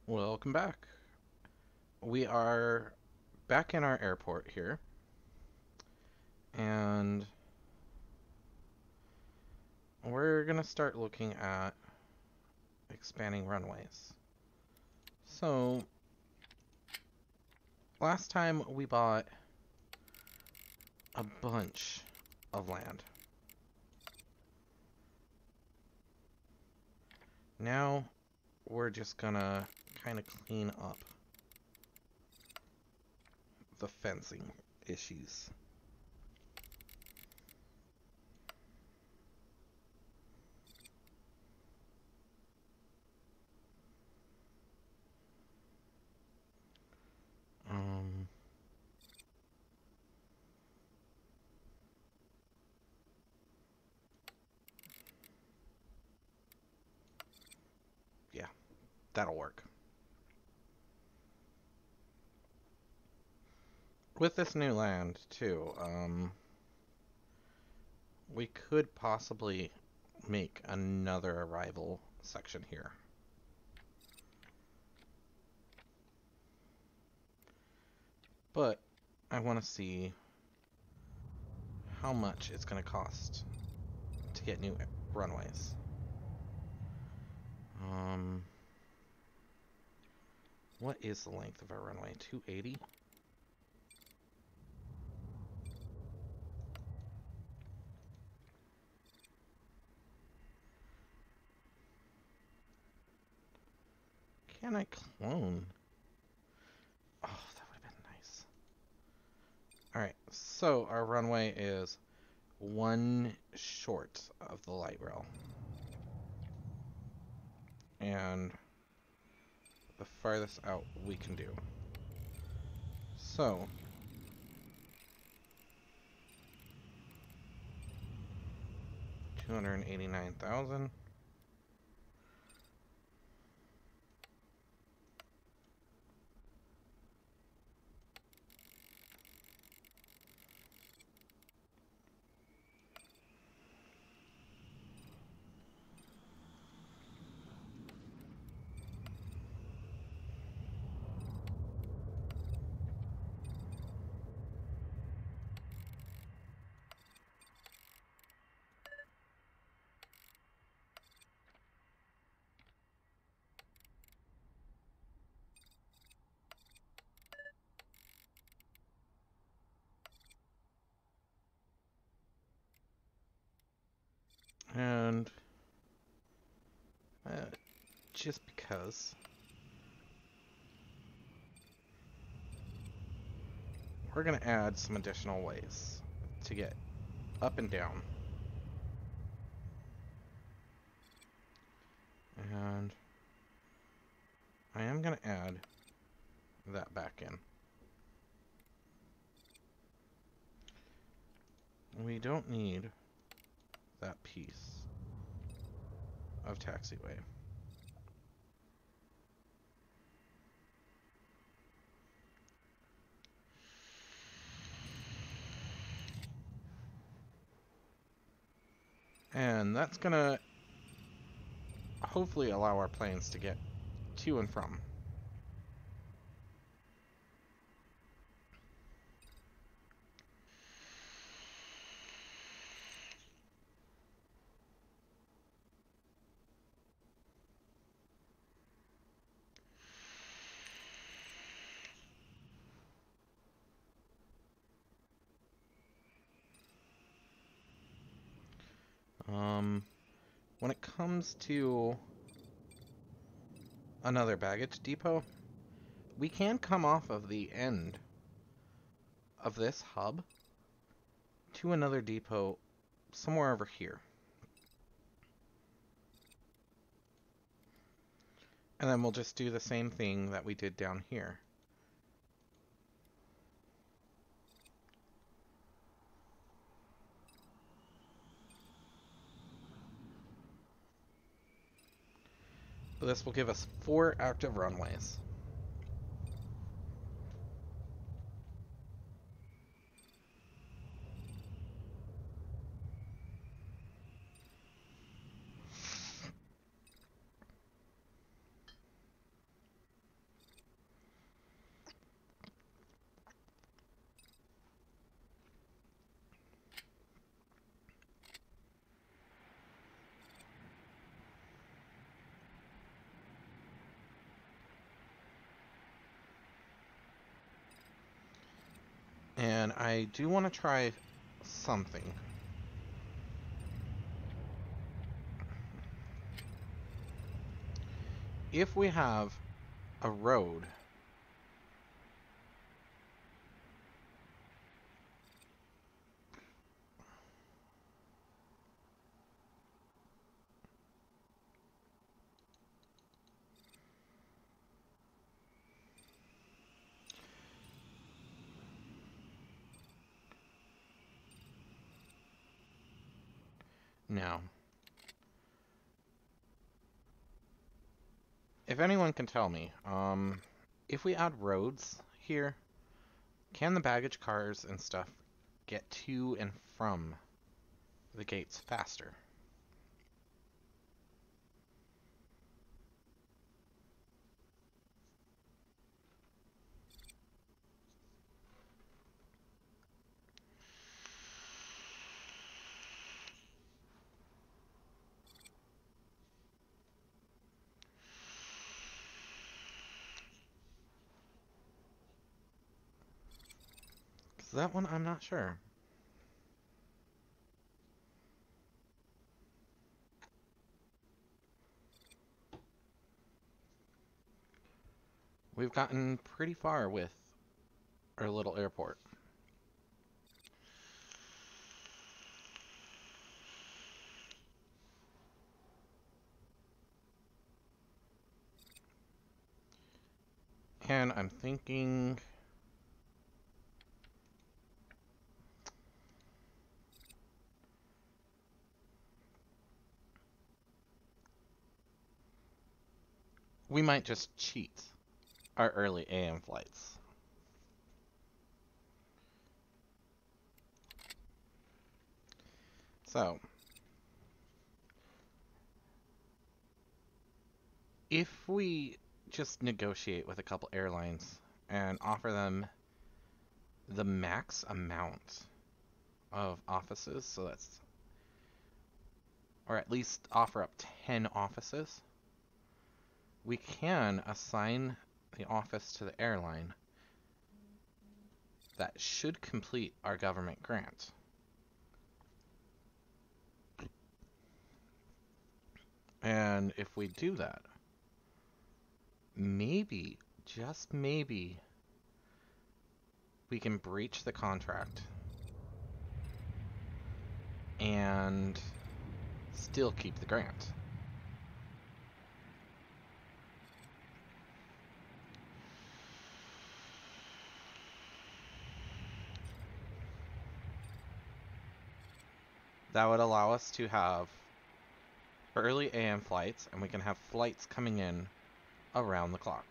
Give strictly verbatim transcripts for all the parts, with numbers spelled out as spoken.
Welcome back. We are back in our airport here, and we're going to start looking at expanding runways. So, last time we bought a bunch of land. Now, we're just gonna kind of clean up the fencing issues. Um, yeah, that'll work. With this new land, too, um, we could possibly make another arrival section here. But I want to see how much it's going to cost to get new runways. Um, what is the length of our runway? two eighty? Can I clone? Oh, that would have been nice. Alright, so our runway is one short of the light rail. And the farthest out we can do. So, two hundred eighty-nine thousand. And uh, just because we're going to add some additional ways to get up and down. And I am going to add that back in. We don't need that piece of taxiway. And that's gonna hopefully allow our planes to get to and from. Um, when it comes to another baggage depot, we can come off of the end of this hub to another depot somewhere over here. And then we'll just do the same thing that we did down here. This will give us four active runways. And I do want to try something. If we have a road now, if anyone can tell me, um, if we add roads here, can the baggage cars and stuff get to and from the gates faster? Because that one, I'm not sure. We've gotten pretty far with our little airport. And I'm thinking... we might just cheat our early A M flights. So, if we just negotiate with a couple airlines and offer them the max amount of offices, so that's, or at least offer up ten offices, we can assign the office to the airline that should complete our government grant. And if we do that, maybe, just maybe, we can breach the contract and still keep the grant. That would allow us to have early A M flights, and we can have flights coming in around the clock.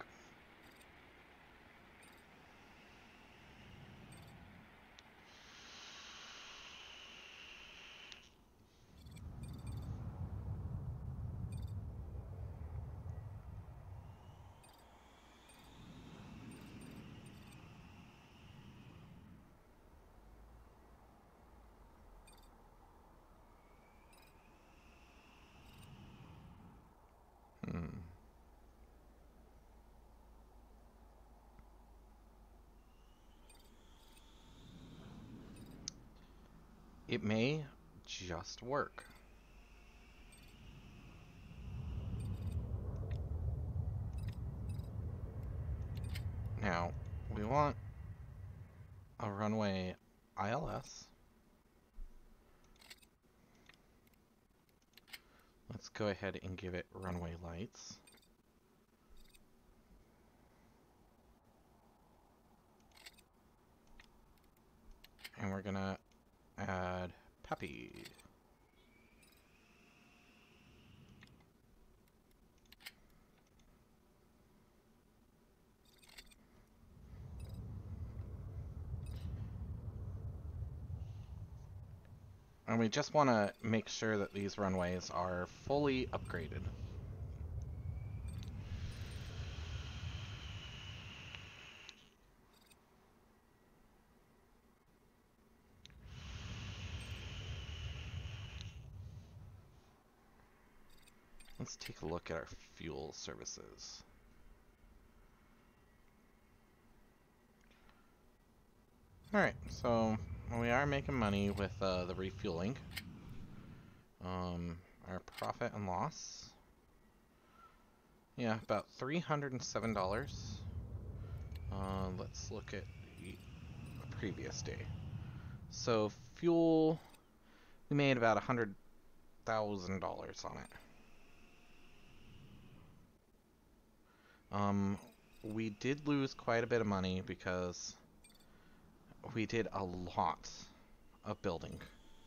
Hmm. It may just work. Now, we want a runway I L S. Let's go ahead and give it runway lights. And we're gonna add Peppy. And we just want to make sure that these runways are fully upgraded. Let's take a look at our fuel services. Alright, so we are making money with uh, the refueling. Um, our profit and loss. Yeah, about three hundred seven dollars. Uh, let's look at the previous day. So fuel, we made about one hundred thousand dollars on it. Um, we did lose quite a bit of money because we did a lot of building.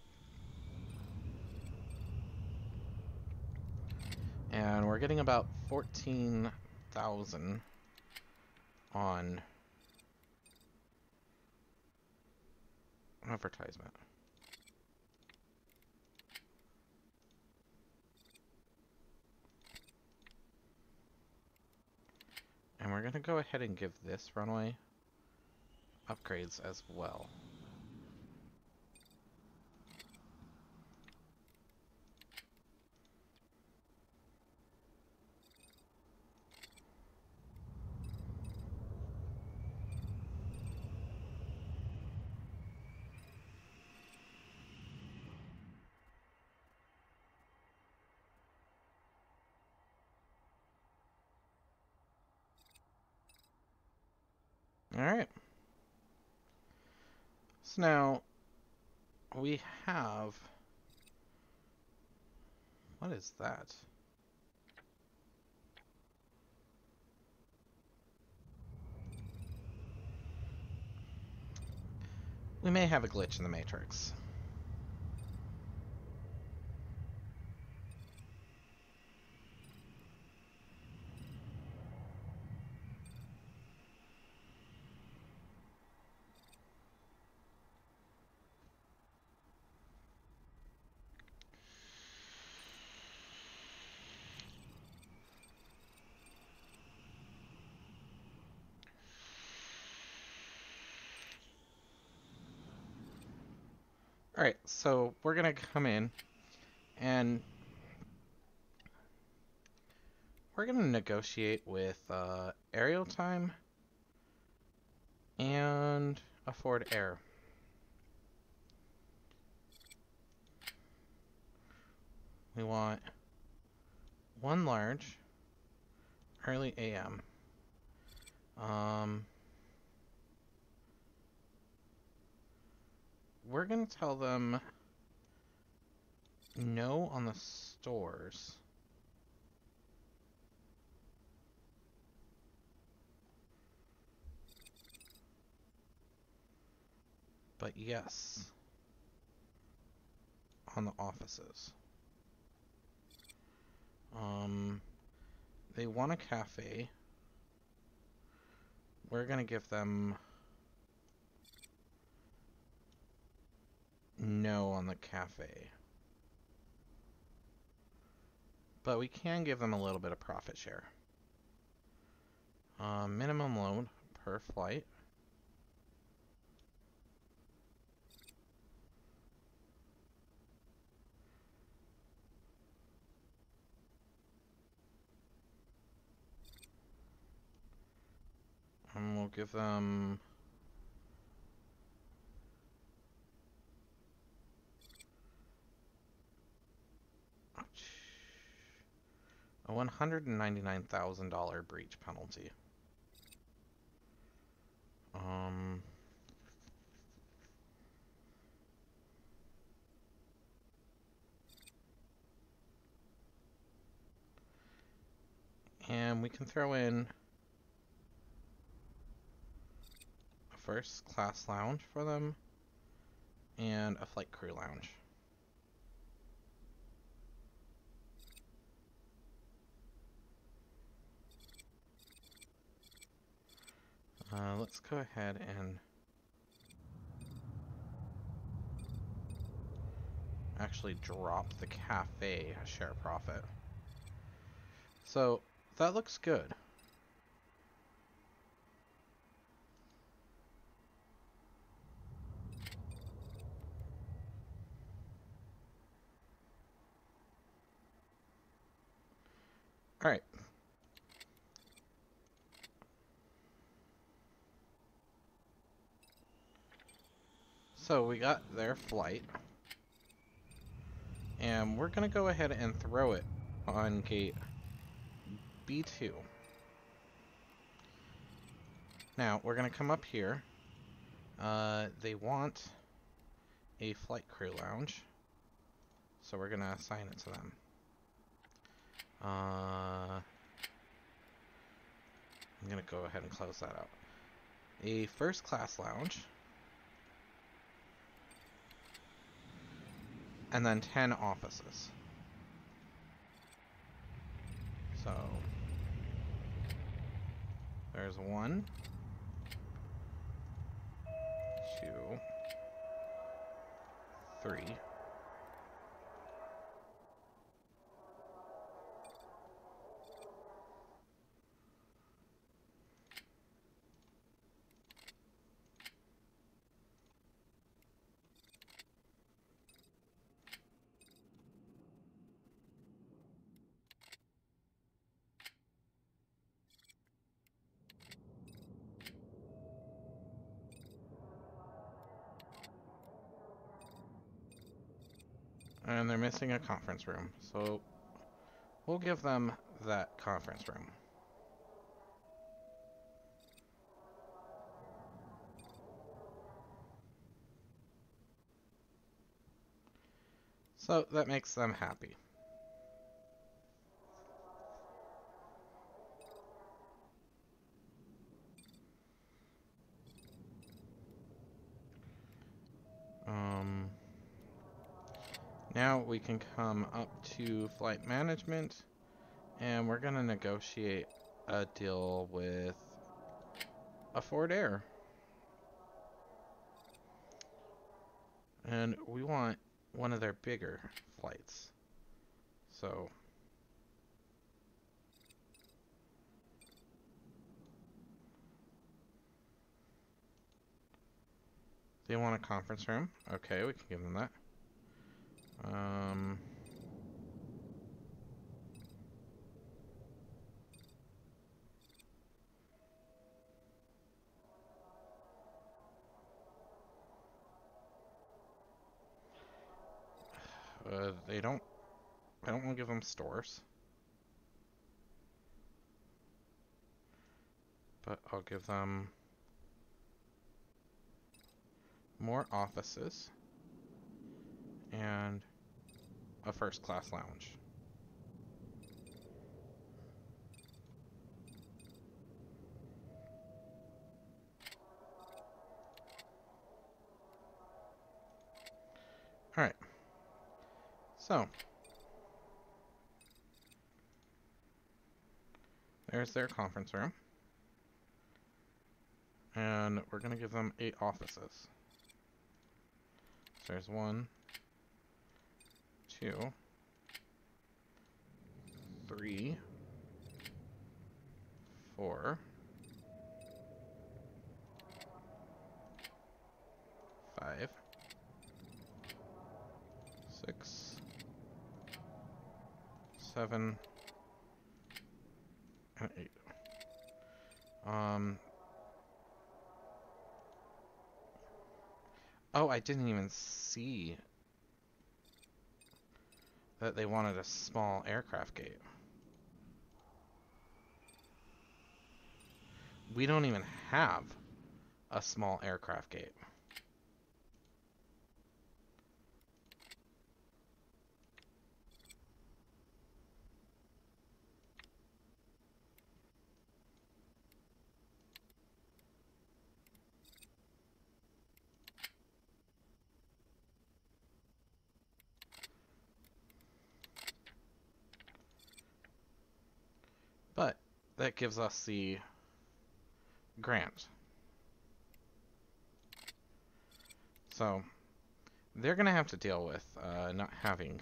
And we're getting about fourteen thousand on advertisement. And we're going to go ahead and give this runway upgrades as well. Alright. So now we have... What is that? We may have a glitch in the Matrix. Alright, so we're gonna come in and we're gonna negotiate with uh, aerial time and afford air. We want one large, early A M. Um, we're gonna tell them no on the stores. But yes on the offices. Um, they want a cafe. We're gonna give them no on the cafe. But we can give them a little bit of profit share. Uh, minimum load per flight. And we'll give them a one hundred ninety-nine thousand dollars breach penalty. Um, and we can throw in a first class lounge for them and a flight crew lounge. Uh, let's go ahead and actually drop the cafe share profit. So that looks good. All right. So we got their flight. And we're going to go ahead and throw it on gate B two. Now, we're going to come up here. Uh, they want a flight crew lounge. So we're going to assign it to them. Uh, I'm going to go ahead and close that out. A first class lounge. And then ten offices. So, there's one, two, three, and they're missing a conference room, so we'll give them that conference room. So that makes them happy. Um, now we can come up to flight management, and we're going to negotiate a deal with a Ford Air. And we want one of their bigger flights. So they want a conference room. Okay, we can give them that. Um, uh, they don't. I don't want to give them stores, but I'll give them more offices and a first class lounge. Alright. So, there's their conference room. And we're going to give them eight offices. So there's one, two, three, four, five, six, seven, and eight. Um. Oh, I didn't even see that they wanted a small aircraft gate. We don't even have a small aircraft gate. But that gives us the grant. So they're going to have to deal with uh, not having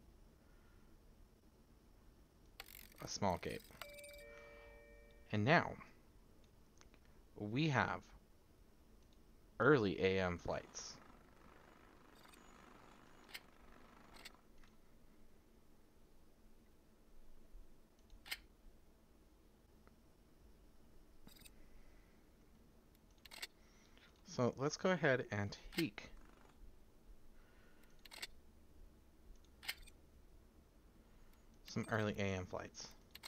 a small gate. And now we have early A M flights. So let's go ahead and take some early A M flights.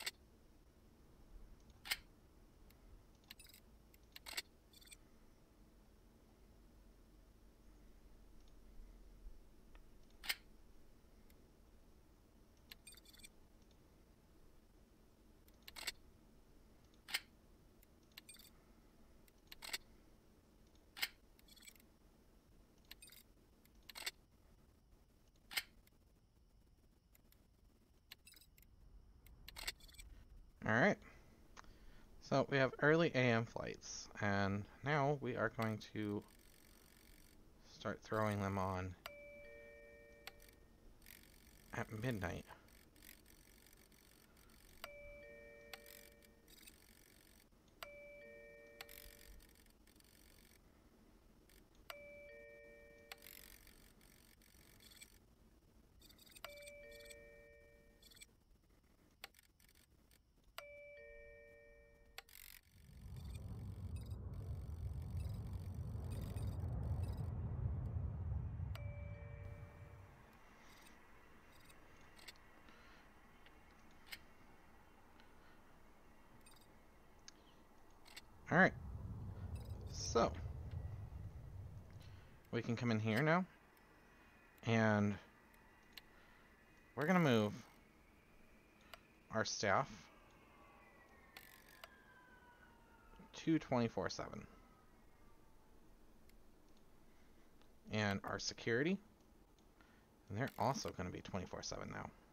Alright, so we have early A M flights, and now we are going to start throwing them on at midnight. Alright, so we can come in here now, and we're going to move our staff to twenty-four seven. And our security, and they're also going to be twenty-four seven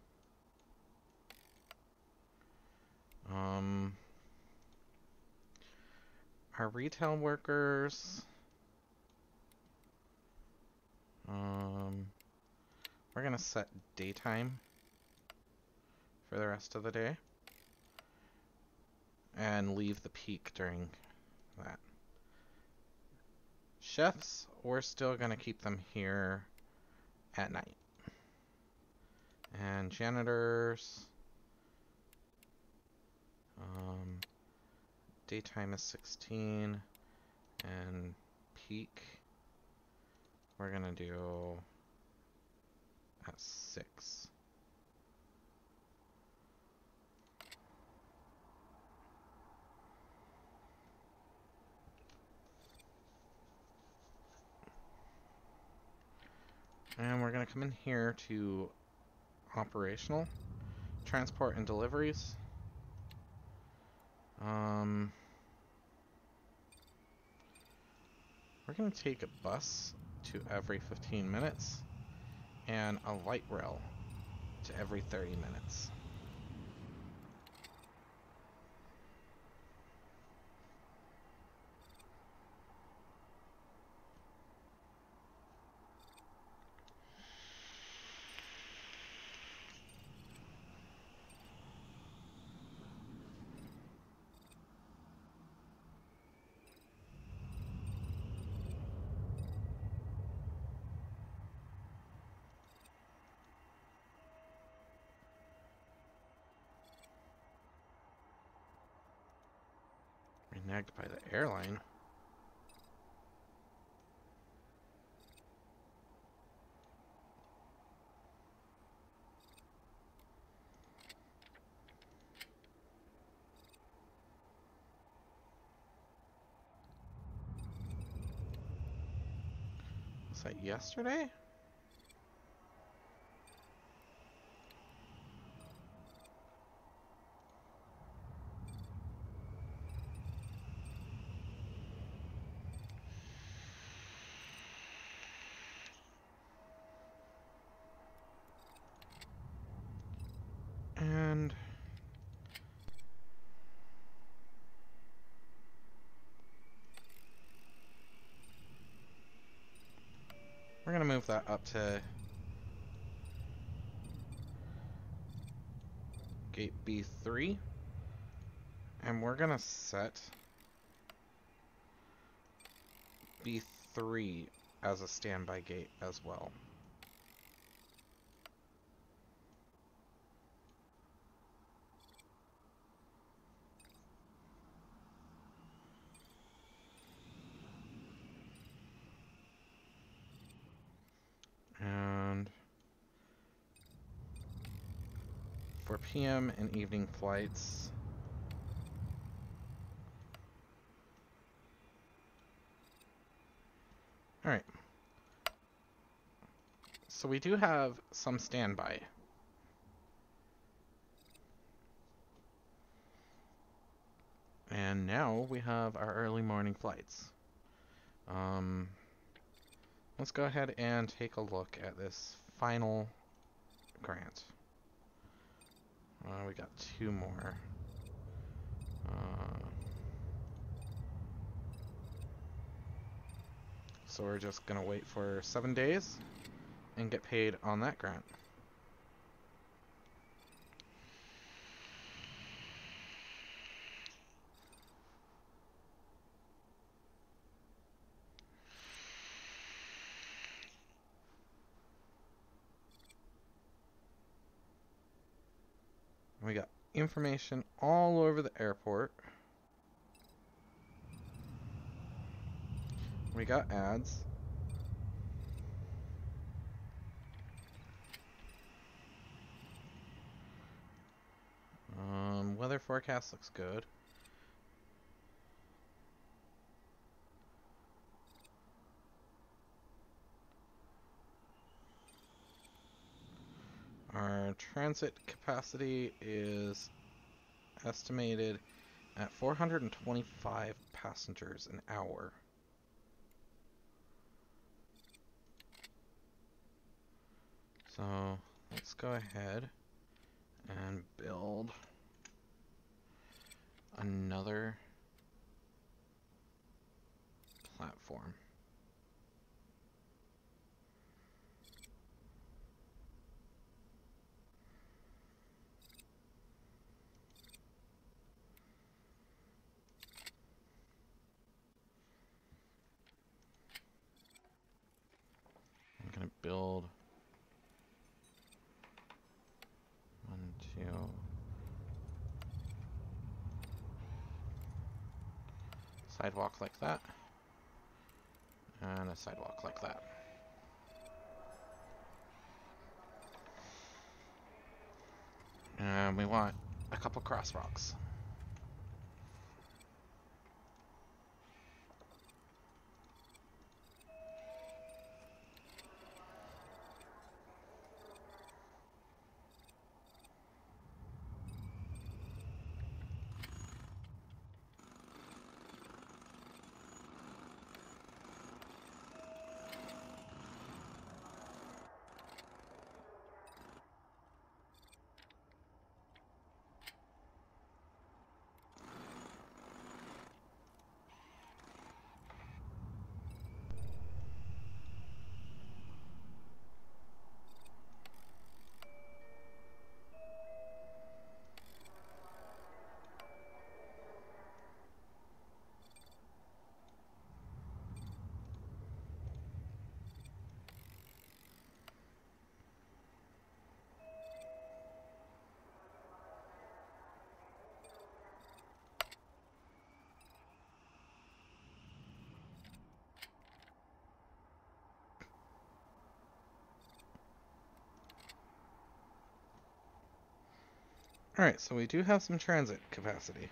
now. Um, our retail workers, um, we're going to set daytime for the rest of the day and leave the peak during that. Chefs, we're still going to keep them here at night. And janitors, um, daytime is sixteen, and peak we're going to do at six. And we're going to come in here to operational, transport and deliveries. Um, we're going to take a bus to every fifteen minutes and a light rail to every thirty minutes. Reneged by the airline. Was that yesterday? And we're going to move that up to gate B three. And we're going to set B three as a standby gate as well. And for P M and evening flights. Alright. So we do have some standby. And now we have our early morning flights. Um, let's go ahead and take a look at this final grant. Uh, we got two more. Uh, so we're just gonna wait for seven days and get paid on that grant. We got information all over the airport. We got ads. Um, weather forecast looks good. Our transit capacity is estimated at four hundred twenty-five passengers an hour. So let's go ahead and build another platform. I'm gonna build one, two, sidewalk like that, and a sidewalk like that. And we want a couple crosswalks. Alright, so we do have some transit capacity.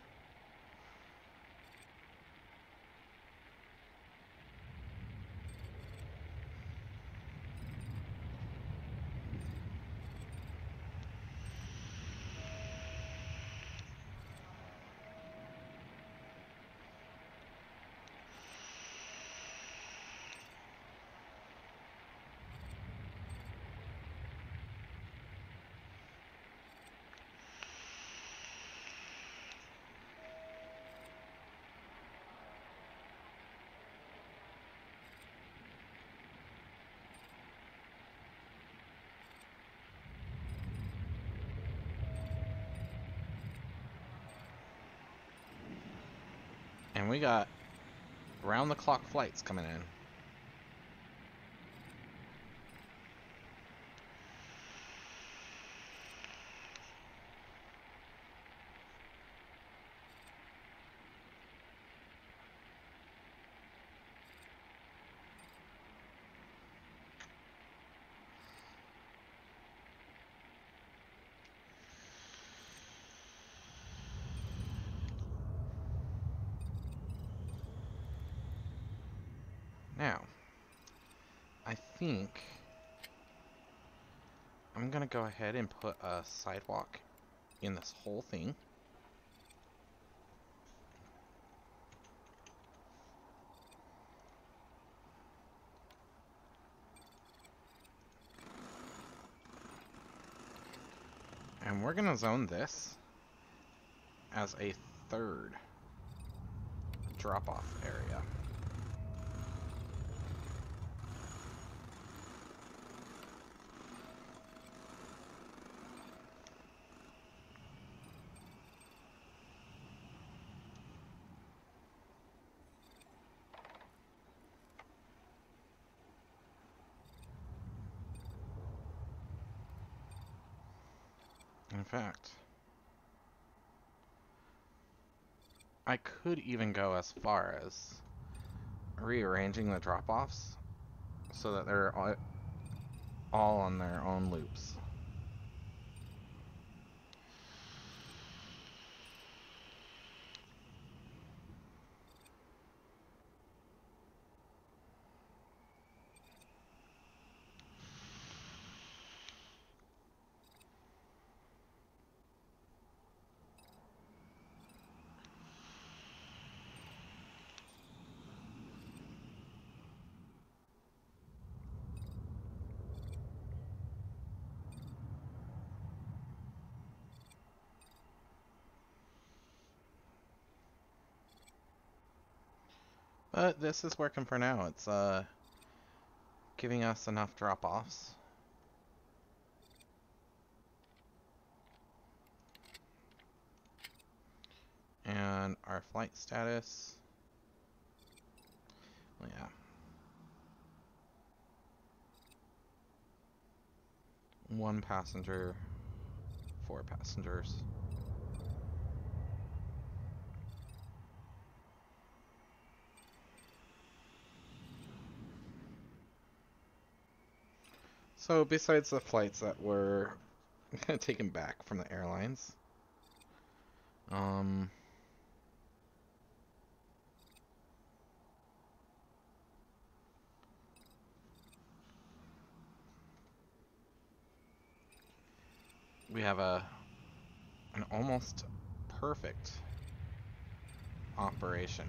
And we got round-the-clock flights coming in. Now, I think I'm gonna go ahead and put a sidewalk in this whole thing. And we're gonna zone this as a third drop-off area. In fact, I could even go as far as rearranging the drop-offs so that they're all, all on their own loops. But this is working for now. It's uh, giving us enough drop-offs. And our flight status. Well, yeah. One passenger, four passengers. So besides the flights that were taken back from the airlines, um, we have a an almost perfect operation.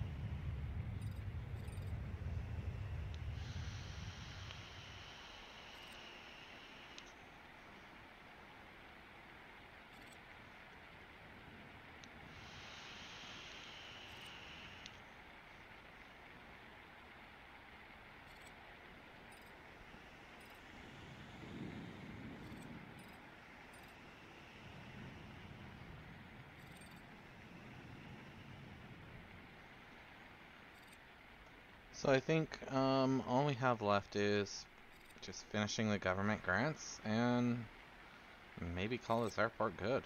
So I think um, all we have left is just finishing the government grants and maybe call this airport good.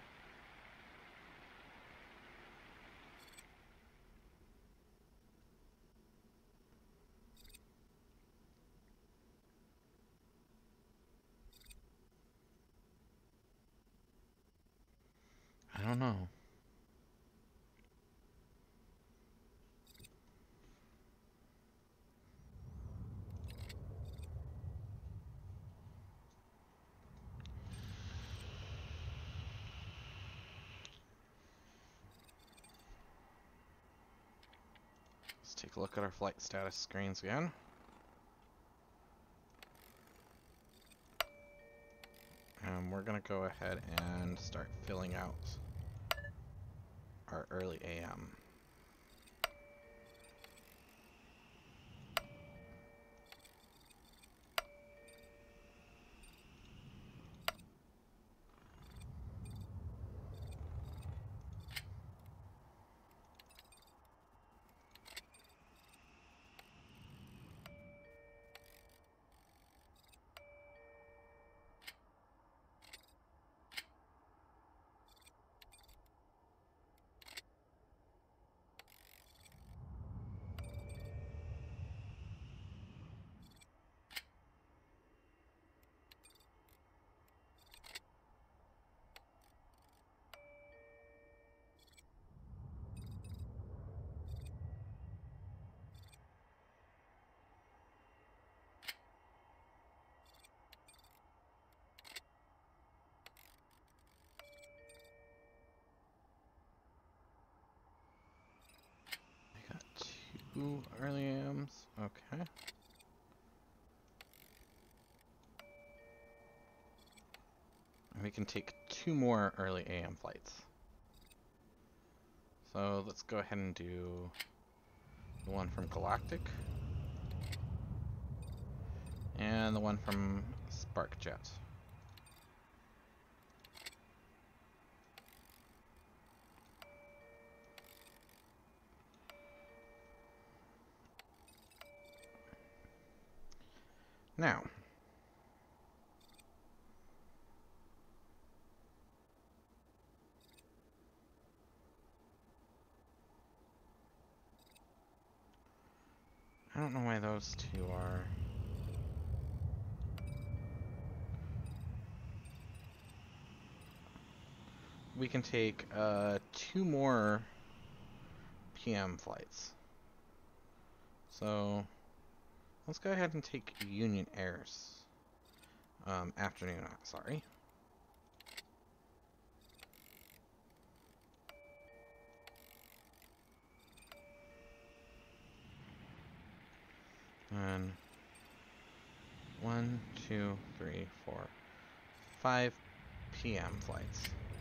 I don't know. Let's take a look at our flight status screens again. And we're going to go ahead and start filling out our early A M. Two early A Ms. Okay. And we can take two more early A M flights. So let's go ahead and do the one from Galactic. And the one from SparkJet. Now, I don't know why those two are... We can take uh, two more P M flights. So, let's go ahead and take Union Air's um, afternoon, sorry. And one, two, three, four, five P M flights.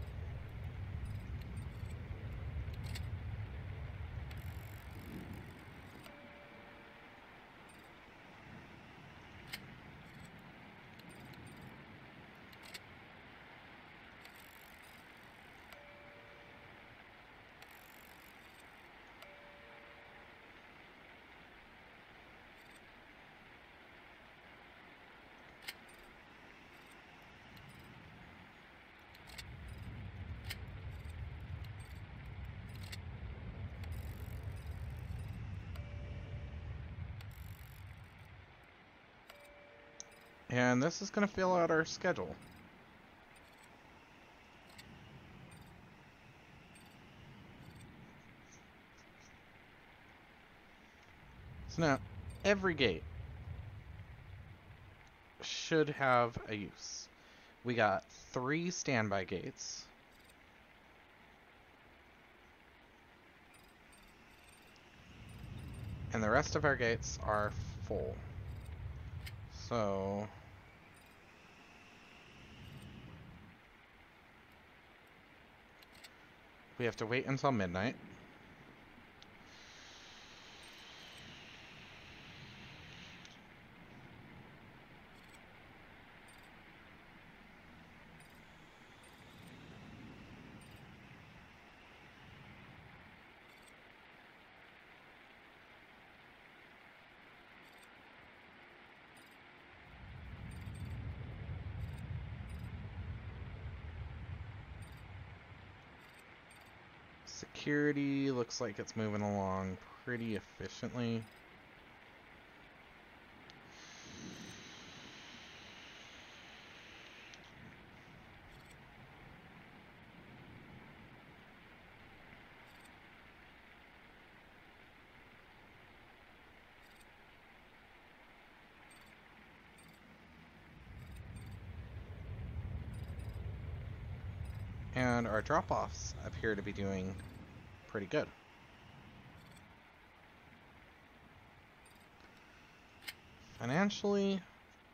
And this is going to fill out our schedule. So now, every gate should have a use. We got three standby gates. And the rest of our gates are full. So... we have to wait until midnight. Security looks like it's moving along pretty efficiently. And our drop-offs appear to be doing pretty good. Financially,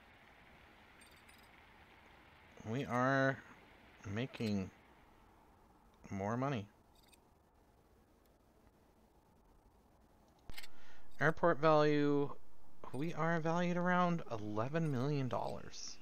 we are making more money. Airport value, we are valued around eleven million dollars.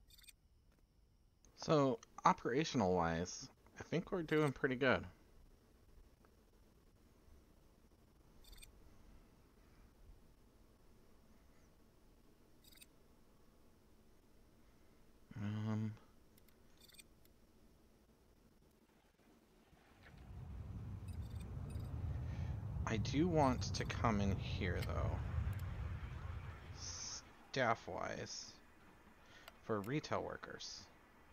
So, operational wise, I think we're doing pretty good. Um, I do want to come in here, though, staff-wise, for retail workers.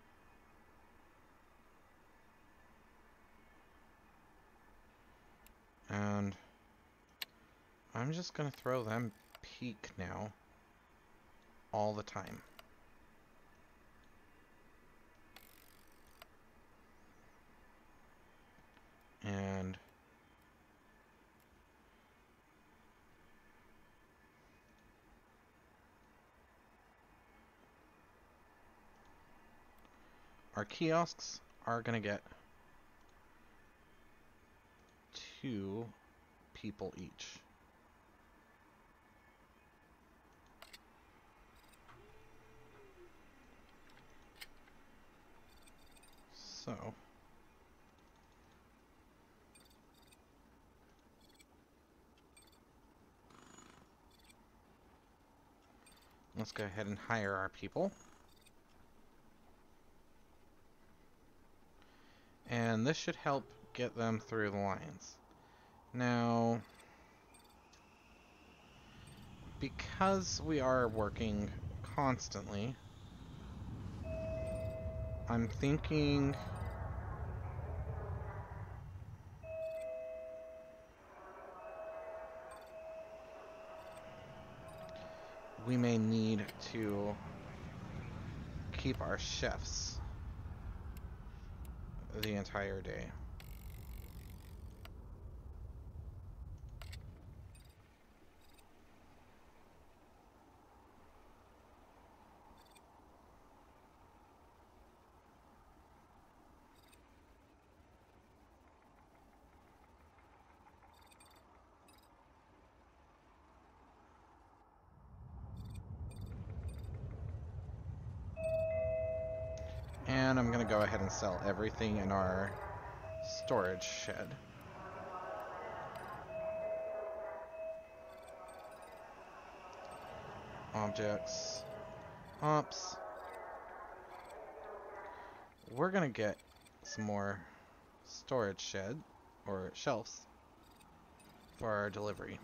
And I'm just going to throw them peak now, all the time. And our kiosks are going to get two people each. So let's go ahead and hire our people. And this should help get them through the lines. Now, because we are working constantly, I'm thinking we may need to keep our chefs the entire day. And I'm going to go ahead and sell everything in our storage shed. Objects. Ops. We're going to get some more storage shed, or shelves, for our delivery.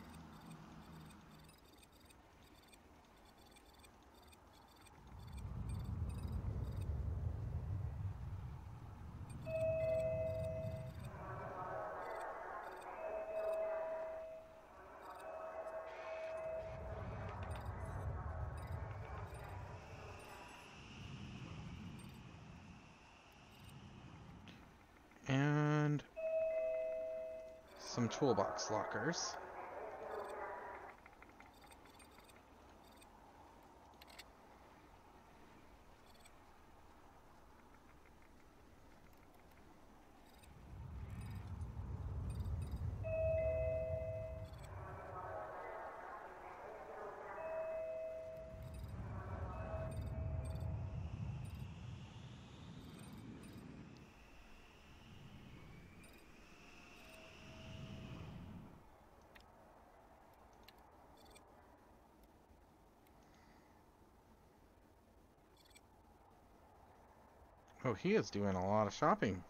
And some toolbox lockers. Oh, he is doing a lot of shopping.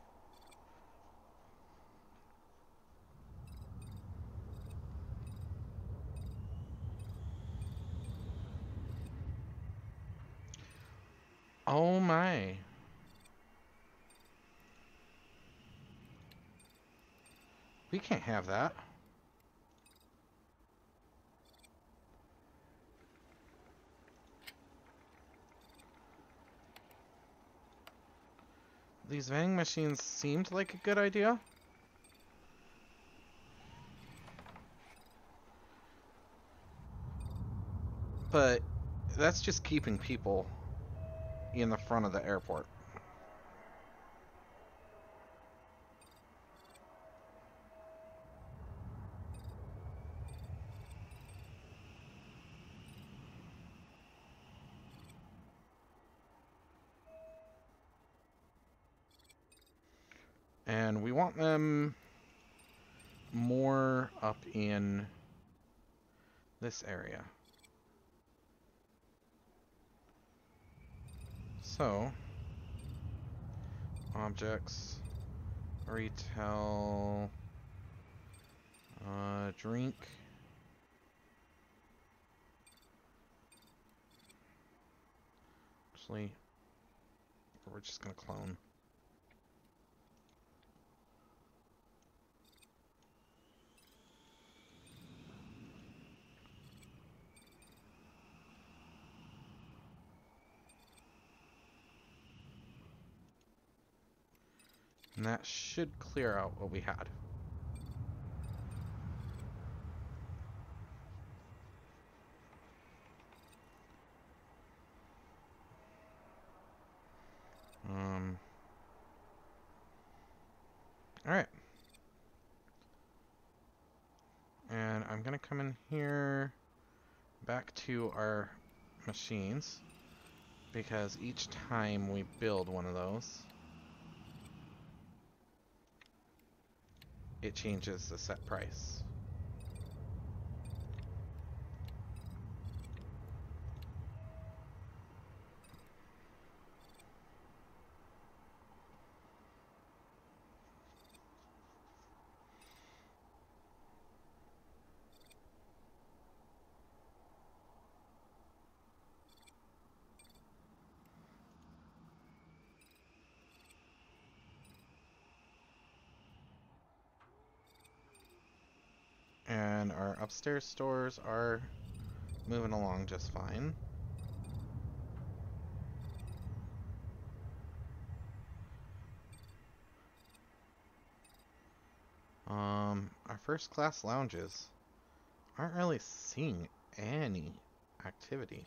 Oh my. We can't have that. These vending machines seemed like a good idea. But that's just keeping people in the front of the airport. And we want them more up in this area. So, objects, retail, uh, drink. Actually, we're just gonna clone. And that should clear out what we had. Um, Alright. And I'm gonna come in here back to our machines, because each time we build one of those, it changes the set price. And our upstairs stores are moving along just fine. Um, our first class lounges aren't really seeing any activity.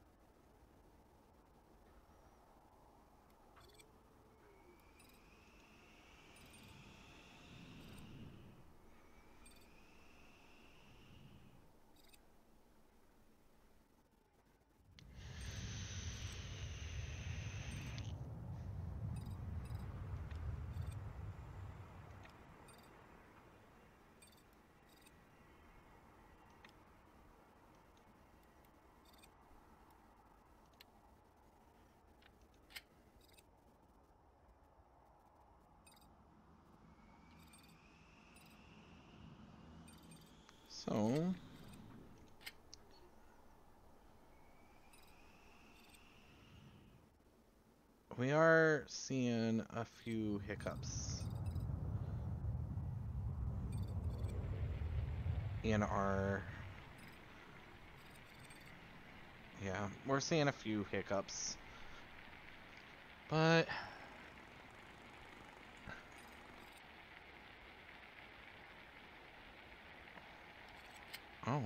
So, we are seeing a few hiccups in our... Yeah, we're seeing a few hiccups. But... Oh.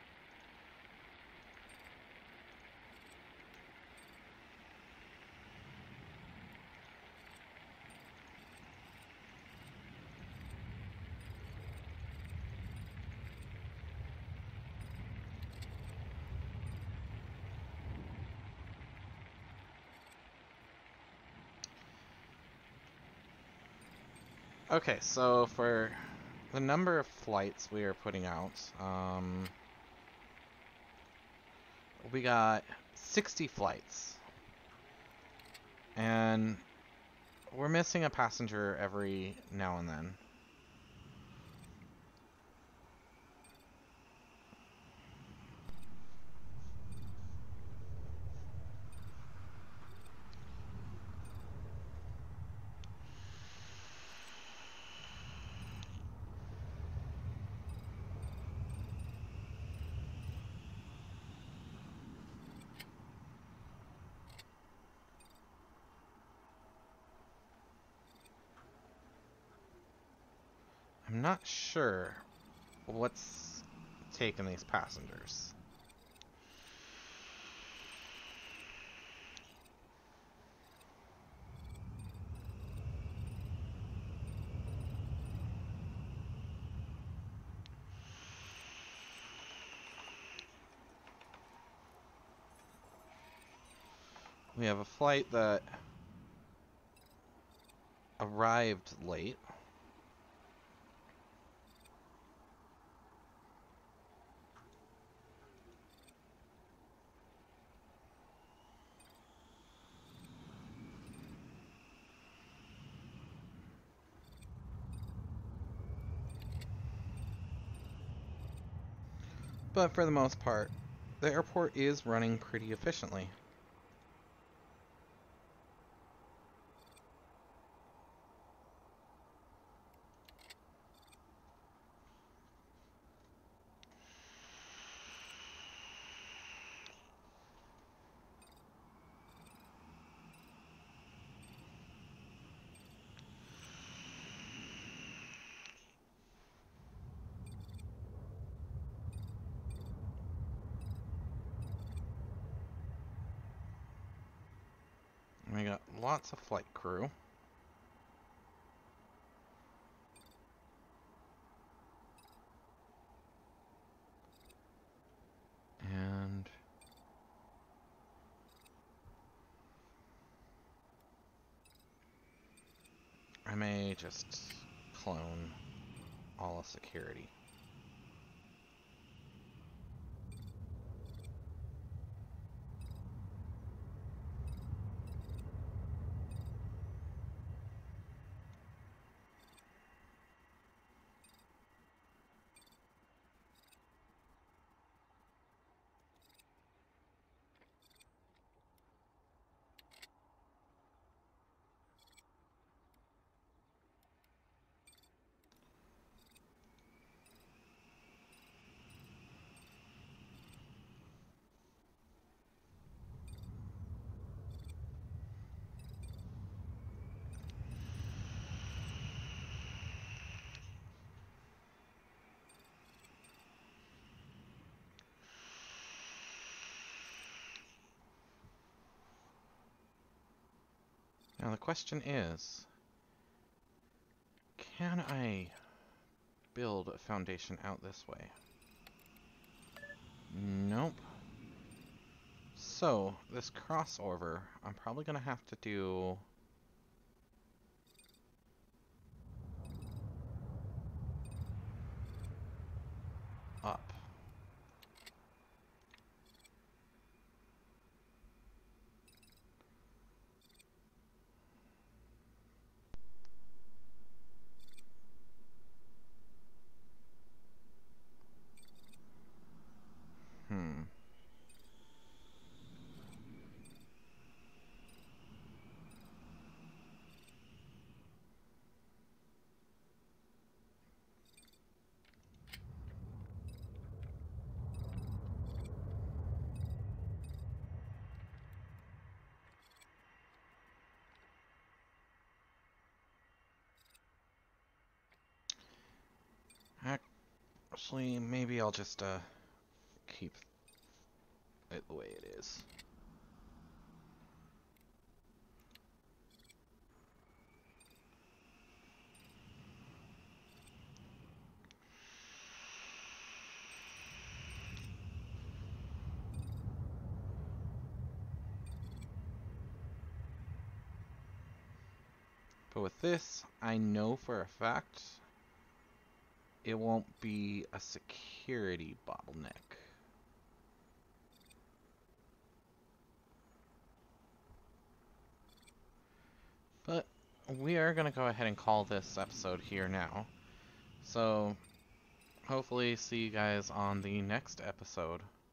Okay, so for the number of flights we are putting out, um, we got sixty flights. And we're missing a passenger every now and then. I'm not sure what's taking these passengers. We have a flight that arrived late. But for the most part, the airport is running pretty efficiently. We got lots of flight crew. And I may just clone all of security. Now the question is, can I build a foundation out this way? Nope. So, this crossover, I'm probably going to have to do up. Hmm. Actually, maybe I'll just uh, keep it the way it is. But with this, I know for a fact it won't be a security bottleneck. But we are going to go ahead and call this episode here now. So, hopefully see you guys on the next episode.